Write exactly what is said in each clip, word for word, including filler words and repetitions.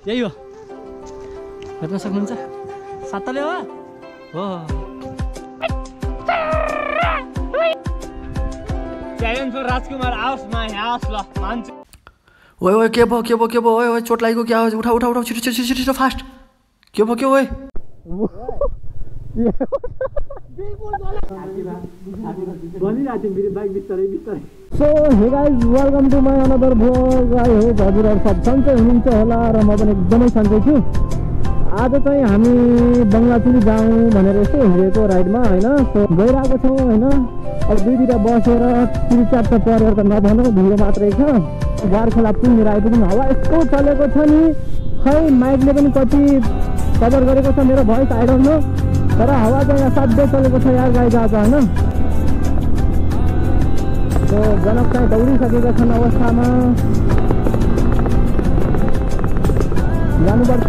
यही हो, हेर्न सक्नुहुन्छ सातले हो हो च्यालेन्ज फर राजकुमार आओस् माई हाउस ल मान्छ। ओए ओए के भयो के भयो के भयो ओए ओए चोट लागेको क्या उठा उठा उठा छिटो छिटो छिटो फास्ट के भयो के ओए so hey guys welcome to my another vlog. I hope हजुरहरू सब सन्चै हुनुहुन्छ होला र म पनि एकदमै सन्चै छु। आज चाहिँ हामी बङ्गलाचुली जाउँ भनेर यसो हिँडेको राइडमा होइन। सो गइरहेको छौँ होइन। अब दुई दुईवटा बसेर तिन चारवटा परेर त नभनौँ भिडियो मात्रै छ। गारखोला पुगेर आइपुग्यौँ। हावा यस्तो चलेको छ नि खै माइकले पनि कति कभर गरेको छ मेरो भोइस आई डोन्ट नो, तर हावा चाहिँ यहाँ साध्यै चलेको छ यार गाई गएको होइन। सो जनक चाहिँ दौडिसकेका छन् अवस्थामा जानुपर्छ।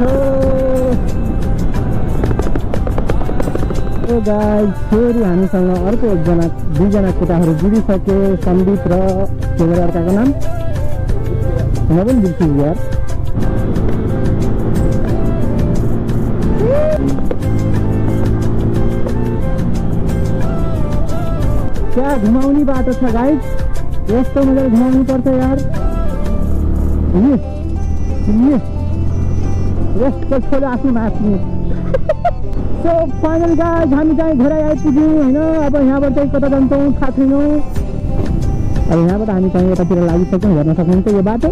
ओ गाइस फेरि हामीसँग अर्को एकजना दुईजना केटाहरू जुडिसके, सन्दीप र के गरे अर्काको नाम म पनि बिर्छु यार। क्या घुमाउने बाटो छ गाइस, यस्तो मजाले घुमाउनु पर्छ यार। यस्तो छोरा आफ्नो माथि। सो फाइनल गाइस हामी चाहिँ घरै आइपुग्यौँ होइन। अब यहाँबाट चाहिँ कता जान्छौँ थाहा छैनौँ। अब यहाँबाट हामी चाहिँ यतातिर लागिसक्यौँ, हेर्न सक्नुहुन्छ यो बाटो।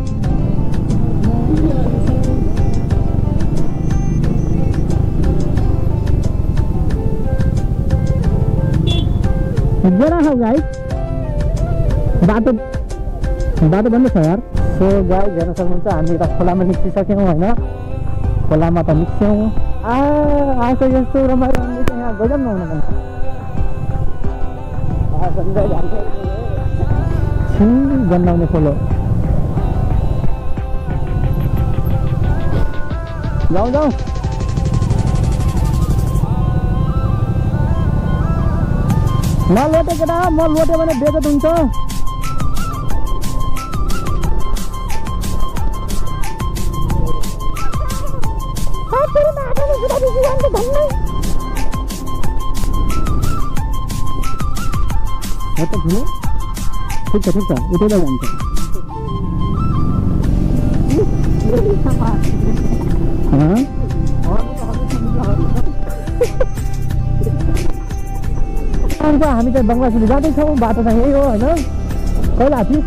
जरा हो गाइस बाटो बाटो बन्द छ यार। सो गाइस हेर्न सक्नुहुन्छ हामी यता खोलामा निस्किसक्यौँ होइन। खोलामा त निस्क्यौँ। आ आज यस्तो रमाइलो यहाँ गजब नहुन गन्नाउने खोलो। जाउँ जाउँ नलोटे केटा, म लोटे भने बेजत हुन्छ। ठिक छ ठिक छ उठेर जान्छ। हामी चाहिँ बङ्गलाचुली जाँदैछौँ। बाटो चाहिँ यही हो होइन। कहिले आथि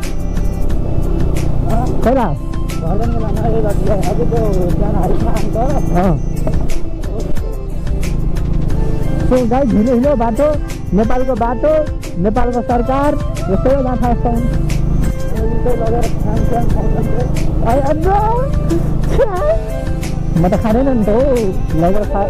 कहिले सो गाई ढिलो हिलो बाटो, नेपालको बाटो, नेपालको सरकार यस्तै हो। जहाँ थाहा म त खाँदैन नि त हो लगेर खा।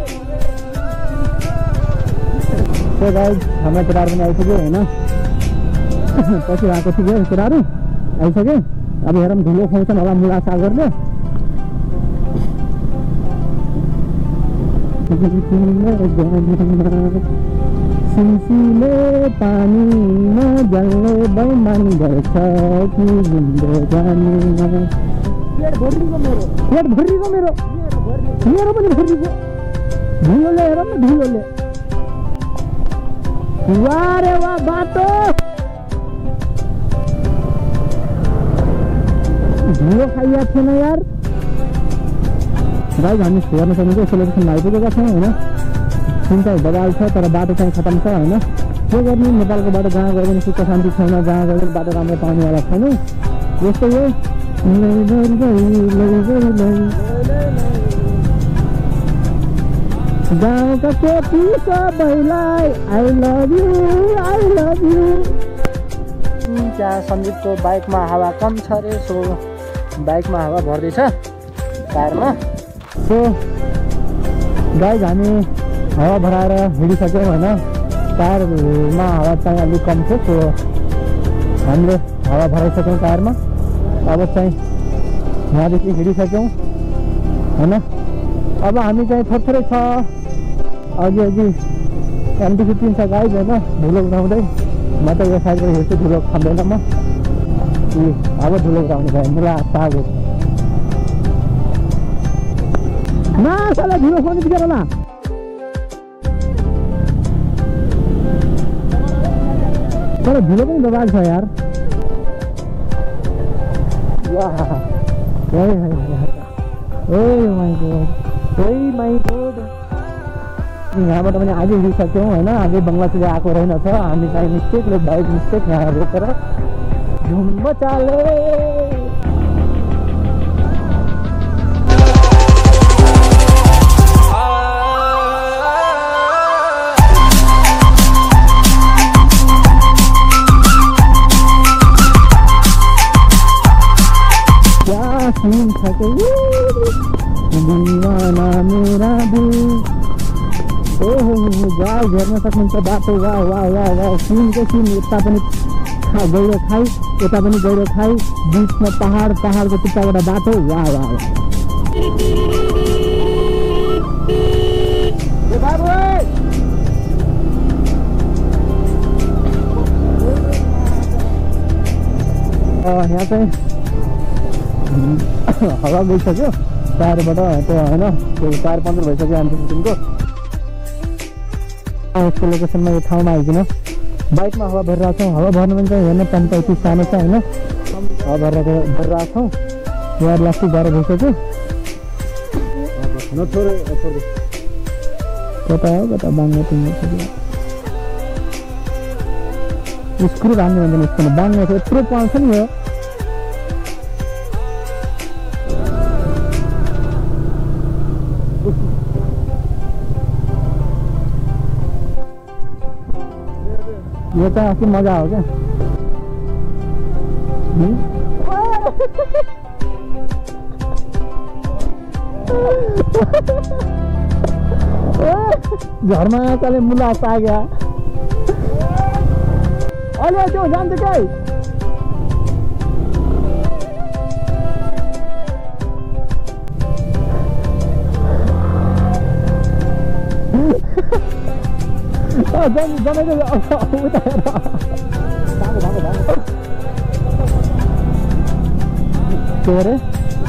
सो गाइस हाम्रो केटाहरू पनि आइसक्यो होइन। पछि आएको ठिकै केटाहरू आइसक्यो। अब हेरौँ धुलो खुवाउँछन् होला मुला सागरले। सिन्सीले पानीमा जल्ने बैमान गर्छ कि जिन्दगानीमा। पेट भरिको मेरो पेट भरिको मेरो मेरो पनि भरिको धुलोले हेरौँ न धुलोले। वाह रे वाह बाटो धुलो खाइया थिएन यार। गाइस हामी हेर्न सक्नुहुन्छ यस्तो लोकेसनमा आइपुगेका छौँ होइन। सिन चाहिँ बबाल छ तर बाटो चाहिँ खतम छ होइन। के गर्ने नेपालको बाटो जहाँ गयो भने सुख शान्ति छैन, जहाँ गयो भने बाटो राम्रो पाउनेवाला छैन। यस्तै हो। गाउँका केटी सबैलाई I love you I love you. त्यहाँ सन्दीपको बाइकमा हावा कम छ अरे। सो बाइकमा हावा भर्दैछ टायरमा। सो गाइस हामी हावा भराएर हिँडिसक्यौँ होइन। टायरमा हावा चाहिँ अलिक कम थियो। सो हामीले हावा भराइसक्यौँ टायरमा। अब चाहिँ यहाँदेखि हिँडिसक्यौँ होइन। अब हामी चाहिँ थोरै छ अघि अघि एमटी फिफ्टिन छ गाइस होइन। धुलो उठाउँदै म त यो साइडबाट हेर्छु धुलो खाँदैन म। अब धुलो उठाउने भयो मुला साग साला ढिलो फोन बिचरा ना तर ढिलो पनि दबाग छ यार वाह ओए ओए माय गॉड ओए माय गॉड यहाँबाट पनि आगे हिँडिसक्यौँ होइन आगे बङ्गलादेश आएको रहेनछ हामी चाहिँ मिस्टेकले बाइक मिस्टेक यहाँ रोकेर धुम मचाले सीन था कि दीवाना मेरा दिल ओहो गाउँ हेर्न सक्नुहुन्छ बाटो वाह वाह वाह वाह सीनको सीन यता पनि गहिरो खाई यता पनि गहिरो खाई बिचमा पहाड पहाडको टुप्पाबाट बाटो वाह वाह वाह यहाँ चाहिँ हावा गइसक्यो टायरबाट त्यो होइन त्यो टायर पन्चर भइसक्यो हाम्रो सिक्किमको यसको लोकेसनमा यो ठाउँमा आइकन बाइकमा हावा भरिरहेको छौँ हावा भर्नु पनि चाहिँ हेर्न पम्प यति सानो छ होइन हावा भरेर भरिरहेको छौँ यहाँ प्लास्टिक भएर भइसक्यो कता हो कता बाङ्गो तिम्रो स्क्रु राम्रै भन्छ यसको बाङ्गो यत्रो पाउँछ नि हो ये तो ऐसी मजा हो क्या घर में चले मुला आ गया अरे जो जानते क्या जन जन के अरे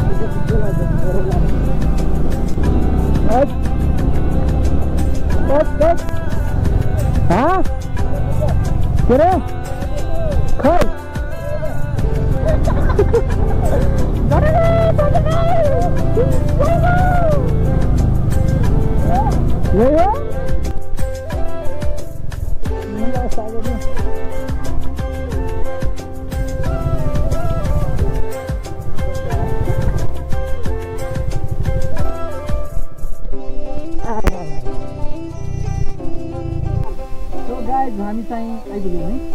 हाँ के अरे खै यही हो हामी चाहिँ आइपुग्यौँ है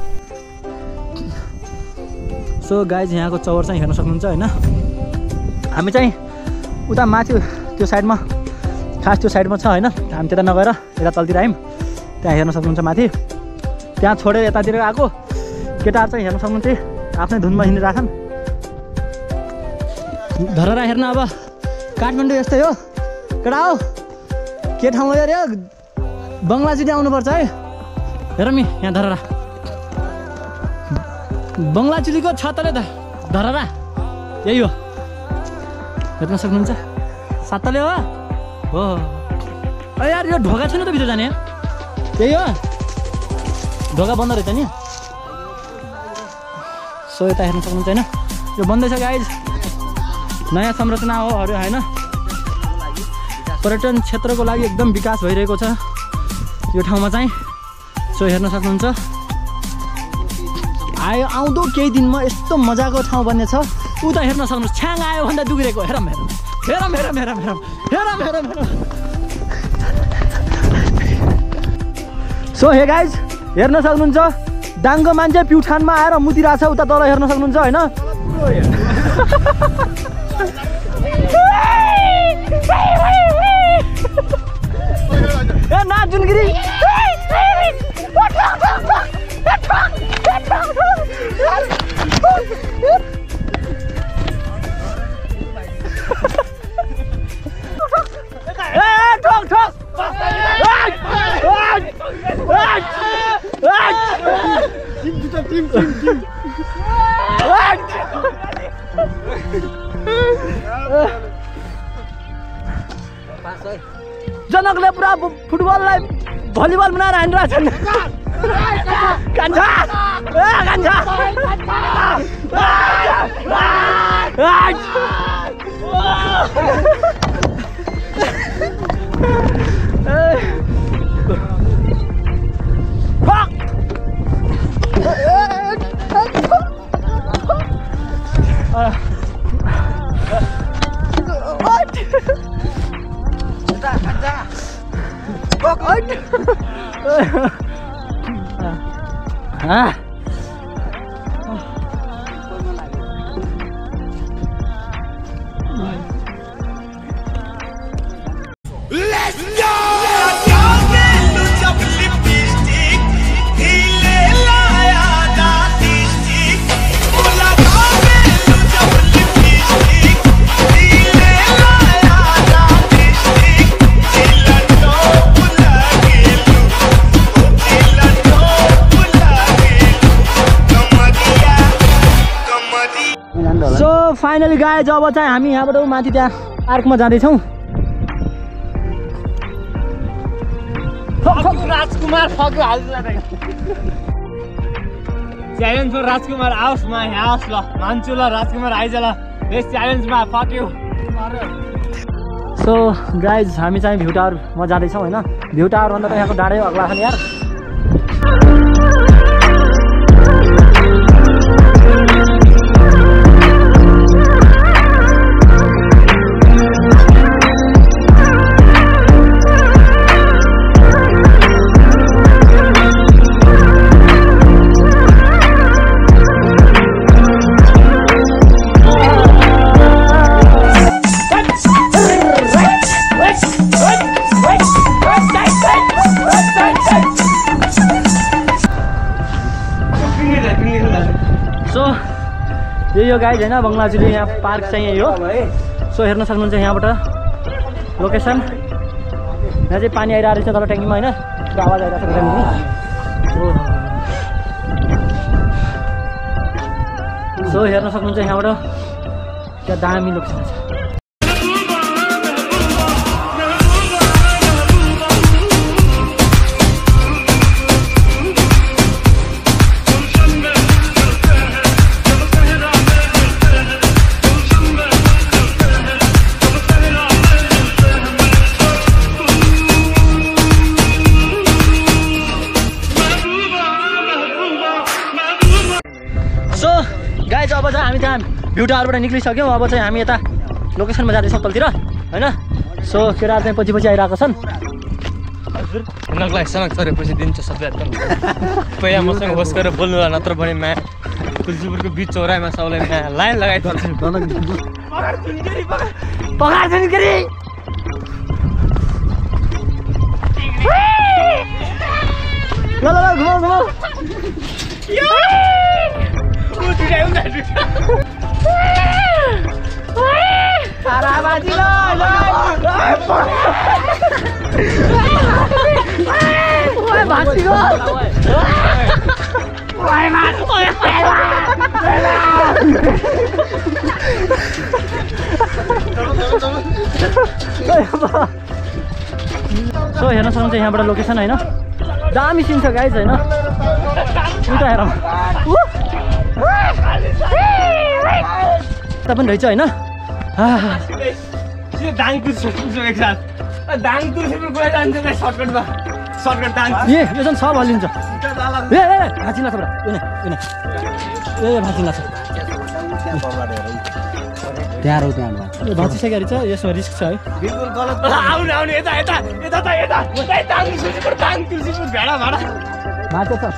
सो गाइज यहाँको चौर चाहिँ हेर्न सक्नुहुन्छ होइन हामी चाहिँ उता माथि त्यो साइडमा खास त्यो साइडमा छ होइन हामी त्यता नगएर यता तलतिर आयौँ त्यहाँ हेर्न सक्नुहुन्छ माथि त्यहाँ छोडेर यतातिर आएको केटाहरू चाहिँ हेर्न सक्नुहुन्छ आफ्नै धुनमा हिँडिरहेछन् धरहरा हेर्न अब काठमाडौँ यस्तै हो केटा हो के ठाउँ हो अरे बङ्गलादेश आउनुपर्छ है हेर नि यहाँ धरहरा बङ्गलाचुलीको छतले धरहरा यही हो हेर्न सक्नुहुन्छ सातले हो हो यार यो ढोका छैन त भित्र जाने यही हो ढोका बन्द रहेछ नि सो यता हेर्न सक्नुहुन्छ होइन यो बन्दै छ गाइज नयाँ संरचना हो अरे होइन पर्यटन क्षेत्रको लागि एकदम विकास भइरहेको छ यो ठाउँमा चाहिँ सो हेर्न सक्नुहुन्छ आयो आउँदो केही दिनमा यस्तो मजाको ठाउँ बन्ने छ उता हेर्न सक्नुहुन्छ छ्याङ आयो भन्दा दुगिरहेको हेरौँ हेरौँ हेरौँ हेरौँ हेरौँ हेरौँ हेरौँ हेरौँ हेरौँ सो हे गाइज हेर्न सक्नुहुन्छ डाङ्गो मान्छे प्युठानमा आएर मुतिरहेको छ उता तल हेर्न सक्नुहुन्छ होइन ए नाच जुनगिरी ठोक ठोक जनकले पुरा फुटबललाई भलिबल बनाएर हानिरहेको छन् कान्छा ए कान्छा Ah. Let's go! So finally guys अब चाहिँ हामी यहाँबाट माथि त्यहाँ पार्कमा जाँदैछौँ। राजकुमार फक्यो च्यालेन्ज फर राजकुमार आओस् म यहाँ आओस् ल मान्छु ल राजकुमार आइज ल यस च्यालेन्जमा फक्यो। सो गाइज हामी चाहिँ भ्यू टावरमा जाँदैछौँ होइन। भ्यू टावरभन्दा त यहाँको डाँडै अग्ला छ नि यार। सो यही हो गाइज होइन बङ्गलाजुली यहाँ पार्क चाहिँ यही हो। सो हेर्न सक्नुहुन्छ यहाँबाट लोकेसन। यहाँ चाहिँ पानी आइरहेको रहेछ तल ट्याङ्कीमा होइन, पुरा आवाज आइरहेको छ ट्याङ्कीमा। सो हेर्न सक्नुहुन्छ यहाँबाट क्या दामी लोकेसन छ। गाइज अब चाहिँ हामी त्यहाँ भ्यू टावरबाट निक्लिसक्यौँ। अब चाहिँ हामी यता लोकेसनमा जाँदैछौँ तलतिर होइन। सो केटाहरू चाहिँ पछि पछि आइरहेको छन्। हजुर उनीहरूलाई सनक चरेपछि दिन्छ सबै पहिला मसँग होस् गरेर बोल्नु होला, नत्र भने माया तुलसीपुरको बिच चौरामा सबलाई माया लाइन लगाइदिन्छ। ल ल घुमाउ घुमाउ सो हेर्न सक्नुहुन्छ यहाँबाट लोकेसन होइन, दामी सिन छ गाइज होइन। उता हेरौँ त पनि रहेछ होइन। ए यो चाहिँ सब हल्लिन्छ। ए ए भाँचिला छ ए भाँचिला छ त्यहाँ रौ त्यहाँ भाँचिसकेको रहेछ। यसमा रिस्क छ है। बिल्कुल गलत आउने आउने यता यता यता त यता दाङ तुलसीपुर दाङ तुलसीपुर भेडा भाडा माछा छ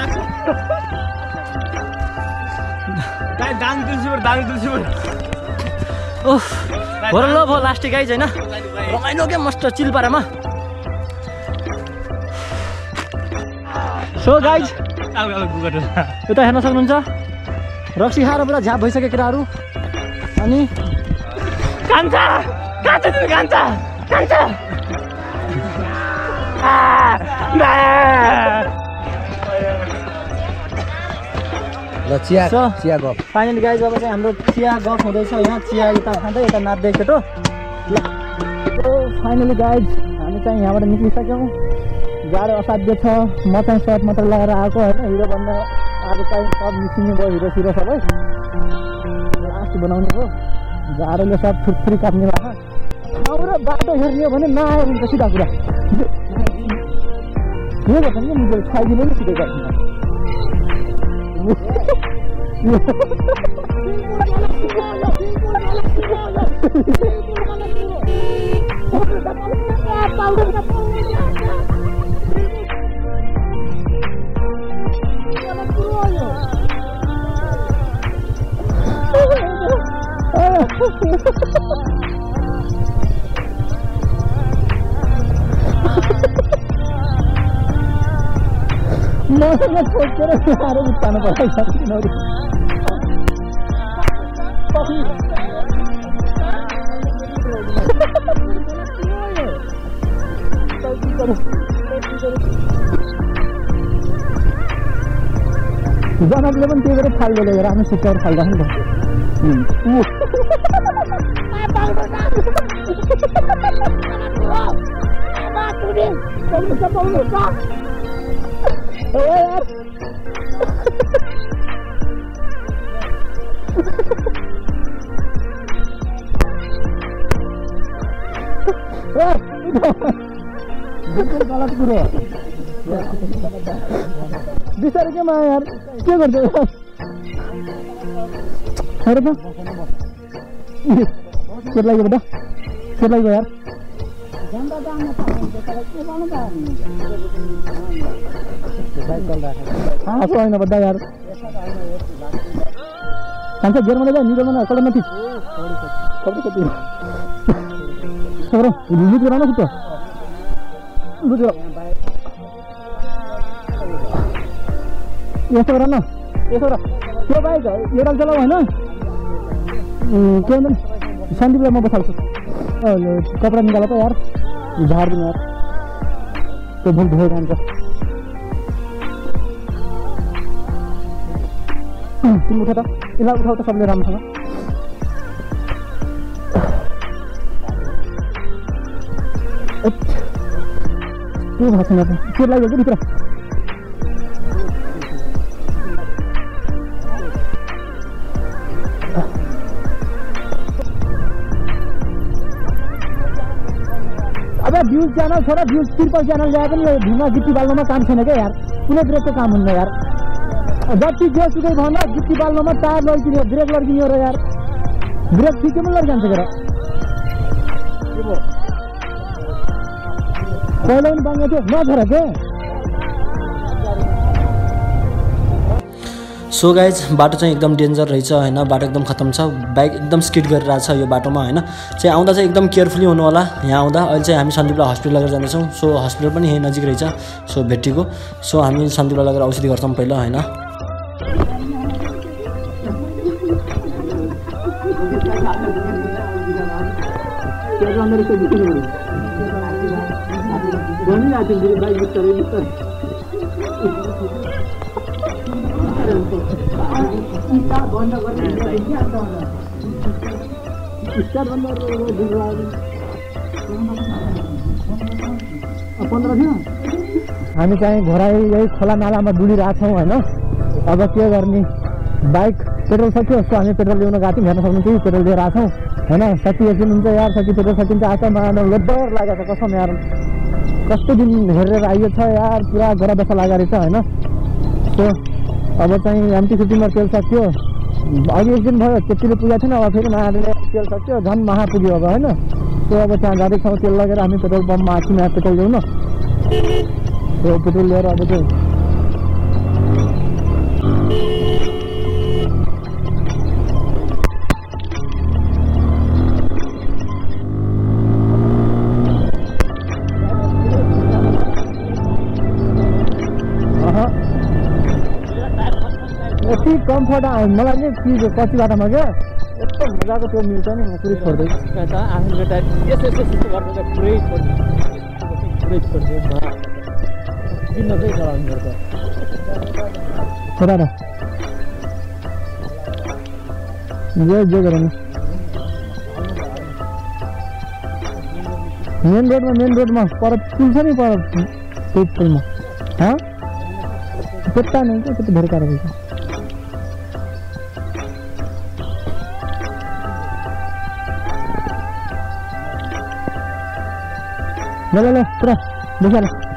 दाङ तुलसीपुर दाङ तुलसीपुर। ओह हो र ल भयो लास्टै गाइज होइन। रमाइलो क्या मस्त चिलपारामा। सो गाइज यता हेर्न सक्नुहुन्छ रक्सी खाएर पुरा झ्याप भइसक्यो केटाहरू। अनि कान्छा कान्छा तिमी कान्छा कान्छा ल चिया चिया गफ फाइनली गाइज अब चाहिँ हाम्रो चिया गफ हुँदैछ यहाँ। चिया यता खाँदै यता नाच्दै केटो फाइनली गाइज हामी चाहिँ यहाँबाट निक्लिसक्यौँ। जाडो असाध्य छ। म चाहिँ सर्ट मात्र लगाएर आएको होइन, हिरो बन्न आएको चाहिँ सब मिसिने भयो, हिरो सिरो सबै लास्ट बनाउने भयो। जाडोले सब थुप्री काट्ने भएको ठाउँ र बाटो हेर्ने हो भने नआयो भने त सिधा कुरा के गर्छ नि मुझे छाइदिनु नि सिधै गर्छ। मसँग छोडेर साह्रो उठाउनु पर्छ किनभने जनकले पनि त्यो गरेर फाल्दै लगेर आफ्नो सिक्काहरू फाल्दैन नि बिल्कुल गलत कुरो बिस्तारै केमा यार के गर्छ हेर त के लाग्यो बेटा के लाग्यो यार हाँसो होइन बड्डा यार खान्छ गेरमा जा निरो बना कलम नथी कति कति सरो लुज गराउन खुट्टा लुज यस्तो गर न यसो गर त्यो बाइक एउटा चलाऊ होइन के भन्छ सन्दीपलाई म बसाल्छु कपडा निकाल त यार झारिदिनु यार त्यो भुल धोइ जान्छ तिमी उठ त यसलाई उठाउ त सबले राम्रोसँग के भएको छैन के लाग्यो कि भित्र अब भ्युज च्यानल छोड भ्युज ट्रिपल च्यानल ल्याए पनि ढुङ्गा गिट्टी बाल्नुमा काम छैन क्या यार कुनै ब्रेकको काम हुन्न यार जति जेसुकै भन्दा गिट्टी बाल्नुमा टायर लगिदिने ब्रेक लगिदिने हो र यार ब्रेक ठिकै पनि लगिजान्छ के र पहिला पनि बाङ्गो थियो नछोड के सो गाइज बाटो चाहिँ एकदम डेन्जर रहेछ होइन बाटो एकदम खतम छ बाइक एकदम स्किड गरिरहेको छ यो बाटोमा होइन चाहिँ आउँदा चाहिँ एकदम केयरफुली हुनु होला यहाँ आउँदा अहिले चाहिँ हामी सन्दीपलाई हस्पिटल लगेर जाँदैछौँ सो हस्पिटल पनि यहीँ नजिक रहेछ सो भेट्टीको सो हामी सन्दीपलाई लगेर औषधि गर्छौँ पहिला होइन हामी चाहिँ घोराइ यही खोला नालामा डुलिरहेछौँ होइन अब के गर्ने बाइक पेट्रोल सक्यो सो हामी पेट्रोल ल्याउन गएको थियौँ हेर्न सक्नुहुन्छ पेट्रोल लिएर आएको छौँ होइन सकी एकदिन हुन्छ यार सकी पेट्रोल सकिन्छ आएको लोडर लागेको छ कसम यार कस्तो दिन हेरेर आइयो छ यार पुरा गोरा दशा लागेको रहेछ होइन सो अब चाहिँ एमटी फिफ्टिनमा तेल सक्यो अघि एक दिन भयो त्यतिले पुगेको थिएन अब फेरि महाले तेल सक्यो झन् महा पुग्यो अब होइन सो अब त्यहाँ जाँदैछौँ तेल लगेर हामी पेट्रोल पम्पमा आएको छौँ यहाँ पेट्रोल ल्याउन सो पेट्रोल लिएर अब चाहिँ यति कम्फर्ट मलाई नि चिज पछि बाटोमा क्या यस्तो मजाको त्यो मिल्छ नि म पुरै छोड्दै आफ्नो टाइप यस यस यस्तो गर्नु चाहिँ पुरै पुरै छोड्दै किन चाहिँ चलाउनु पर्छ छोरा र जे जे गरौँ मेन रोडमा मेन रोडमा पर पुल छ नि पर त्यो पुलमा हाँ त्यता नहीं क्या त्यता धेरै कारवाही छ ल ल ल पुरा देखिहाल